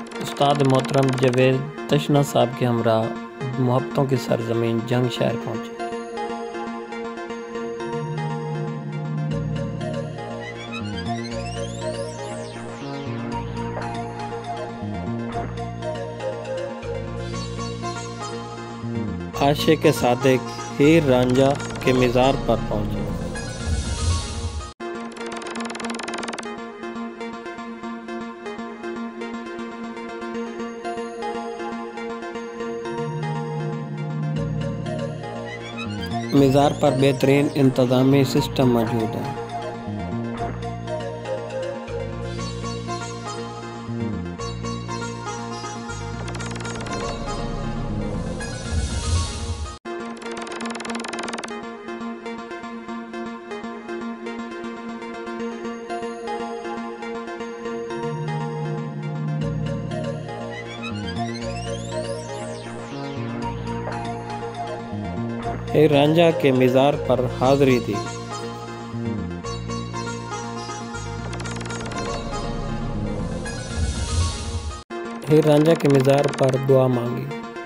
उस्ताद मोहतरम जावेद तशना साहब के हमरा मोहब्बतों की सरजमीन जंग शहर पहुँचे। आशिक सादिक हीर रांझा के मज़ार पर पहुँचे। मज़ार पर बेहतरीन इंतज़ामी सिस्टम मौजूद है। हीर रांझा के मज़ार पर हाज़री दी। हीर रांझा के मज़ार पर दुआ मांगी।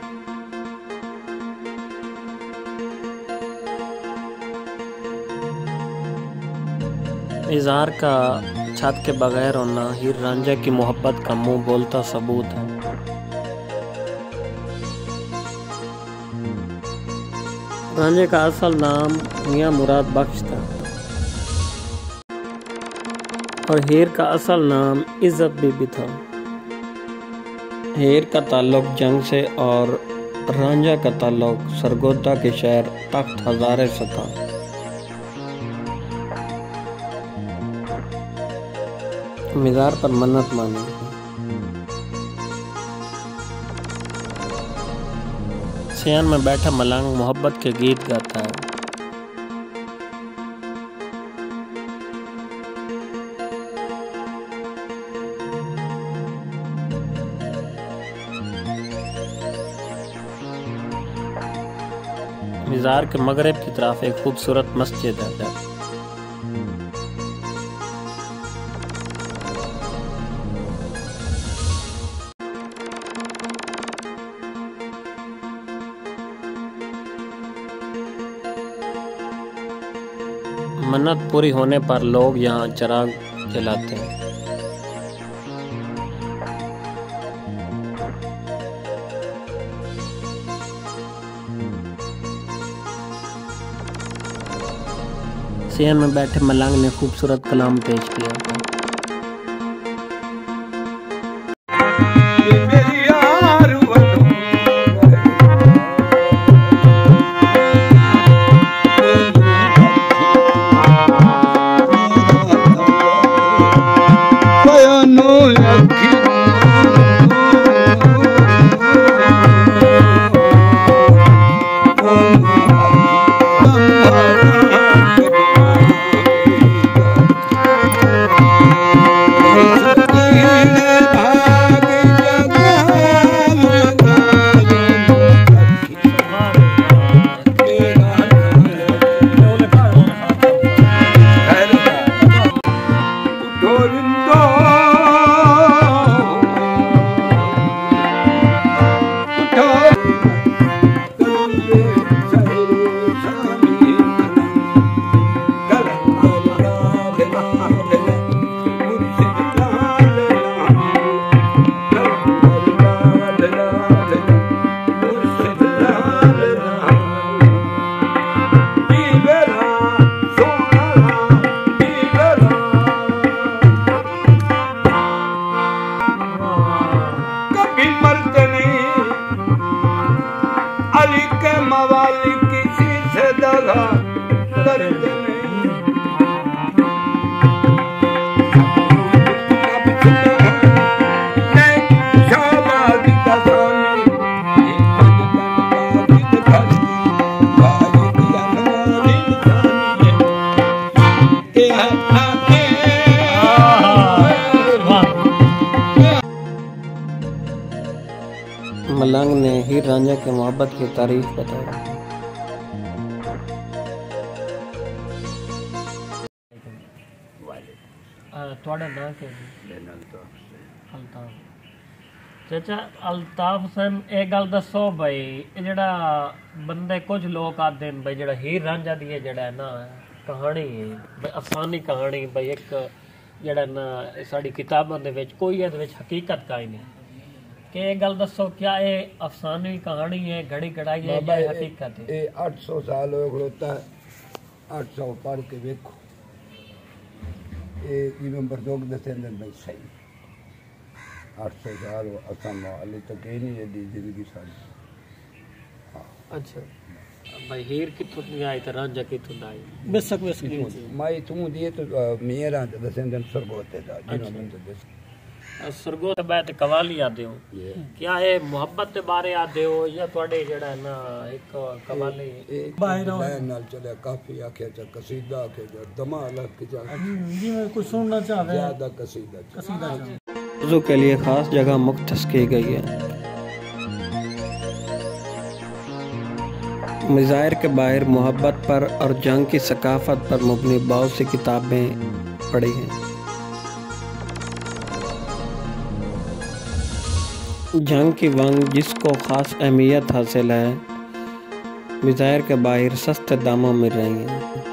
मज़ार का छत के बगैर होना हीर रांझा की मोहब्बत का मुंह बोलता सबूत है। रांझे का असल नाम मियां मुराद बख्श था और हीर का असल नाम इज़्ज़त बीबी था। हीर का ताल्लुक जंग से और रांझा का ताल्लुक सरगोदा के शहर तख्त हज़ारे से था। मज़ार पर मन्नत मांगी। सियान में बैठा मलंग मोहब्बत के गीत गाता है। मज़ार के मगरिब की तरफ एक खूबसूरत मस्जिद है। मन्नत पूरी होने पर लोग यहाँ चिराग जलाते हैं। सियान में बैठे मलंग ने खूबसूरत कलाम पेश किया। मलंग ने हीर रांझा के मोहब्बत की तारीफ बताई। ਤੁਹਾਡਾ ਨਾਂ ਕੀ ਹੈ? ਅਲਤਾਫ। चाचा अल्ताफ हुसैन एक गल दसो भाई जेड़ा बंदे कुछ लोग आते हैं भाई जेड़ा हीर रांझा दी जेड़ा है ना कहानी है भाई अफसानी कहानी भाई एक जेड़ा ना साड़ी किताबों दे विच कोई ਇਹਦੇ ਵਿੱਚ हकीकत का ही नहीं कि एक गल दसो क्या ये अफसानी कहानी है घड़ी घड़ाई है या हकीकत है? ये 800 साल हो खड़ोता है 800 पढ़ के देखो ये इमाम बरदोग दसे भाई सही 800 साल असम अली तक ही नहीं एडी जिंदगी सारी। अच्छा भाई हीर किथों नहीं आई तो रांझा किथों आई बेशक माई तू दिए तो मेरा दसे सरगोते दा जिन्होंने तो दस सरगोत बैत कवाली आदे हो क्या है मोहब्बत के बारे आदे हो या थोड़े जेड़ा है ना एक कवाली बाहर नाल चले काफी आखे च कसीदा आखे च दमाल के जा जिਵੇਂ कोई सुनना चाहे ज्यादा कसीदा वज़ू के लिए खास जगह मुख्तस की गई है। मिज़ाहिर के बाहर मोहब्बत पर और जंग की सकाफत पर मुबनी बहुत सी किताबें पढ़ी हैं। जंग की वंग जिसको ख़ास अहमियत हासिल है, मिज़ाहिर के बाहर सस्ते दामों मिल रही हैं।